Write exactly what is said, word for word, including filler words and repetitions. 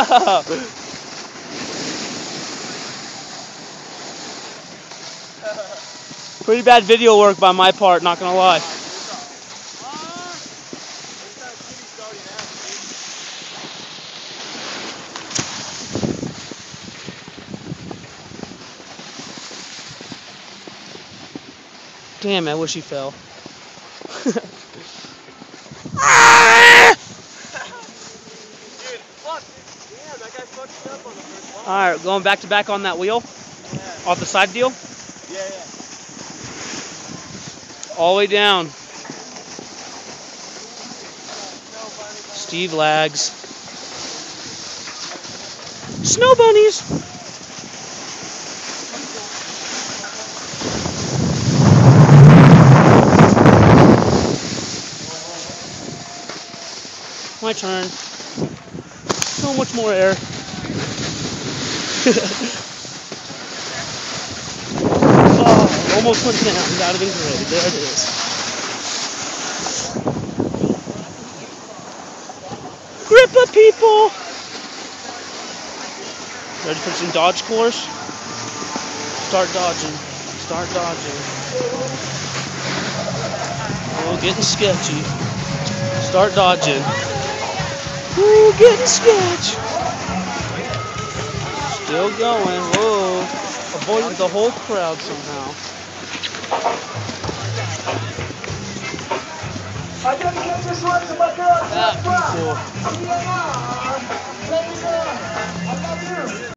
Pretty bad video work by my part, not gonna lie. Damn, I wish he fell. Alright, going back to back on that wheel? Yeah. Off the side deal? Yeah, yeah. All the way down. Steve lags. Snow bunnies! My turn. So much more air. Oh, almost went down. That would have been great. There it is. Grippa people! Ready for some dodge course? Start dodging. Start dodging. Oh, getting sketchy. Start dodging. Ooh, getting sketch. Still going. Whoa. Avoided the whole crowd somehow. I gotta get this one to my girl. That people.